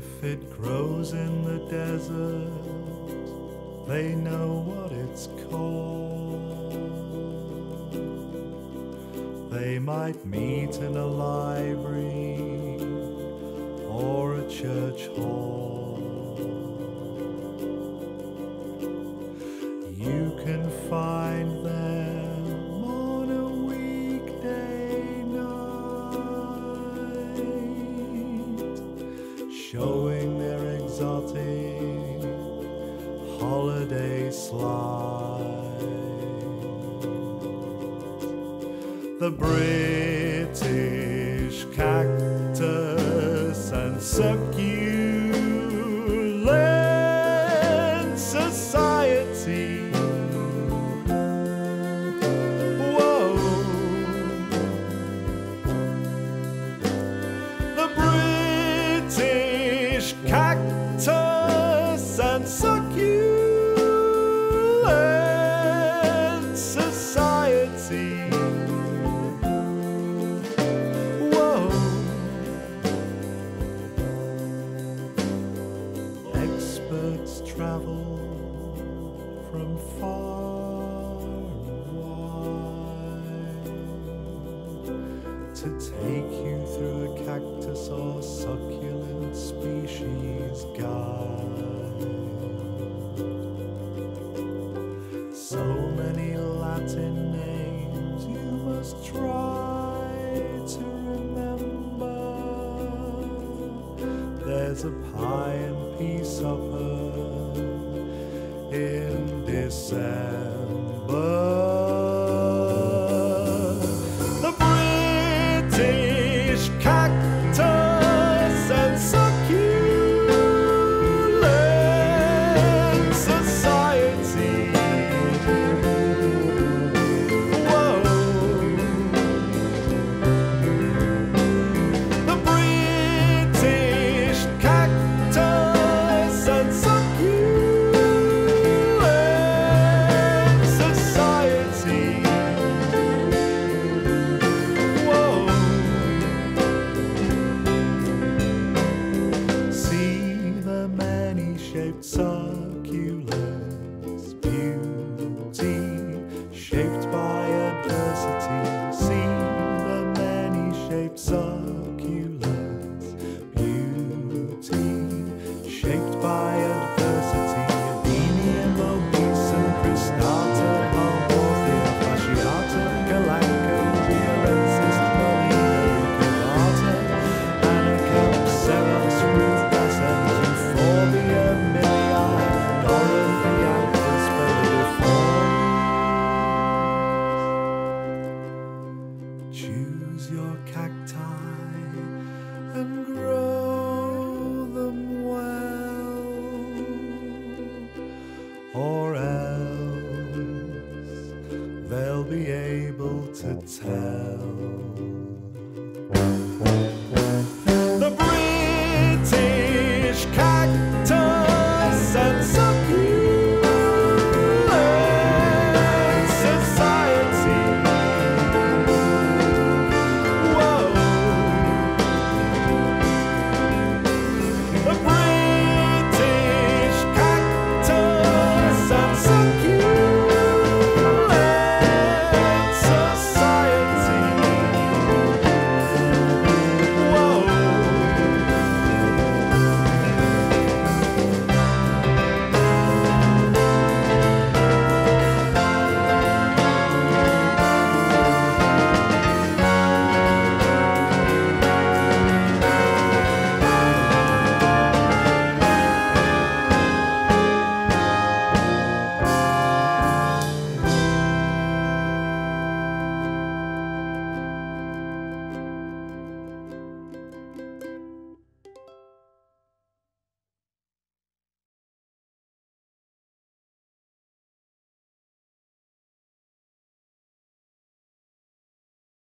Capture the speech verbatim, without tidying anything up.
If it grows in the desert, they know what it's called. They might meet in a library or a church hall. You can find them on a weekday night, showing their exotic holiday slide. The British Cactus and Succulent Society. Whoa. The British Cactus and Succulent Society. Experts travel from far and wide to take you through a cactus or succulent species guide. So many Latin names you must try to remember. There's a pie and peas supper in December. The British Cactus and Succulent Society. Whoa. The British Cactus and Succulent Society. Whoa. See the many-shaped succulents, beauty shaped by adversity. See the many-shaped succulents, beauty shaped by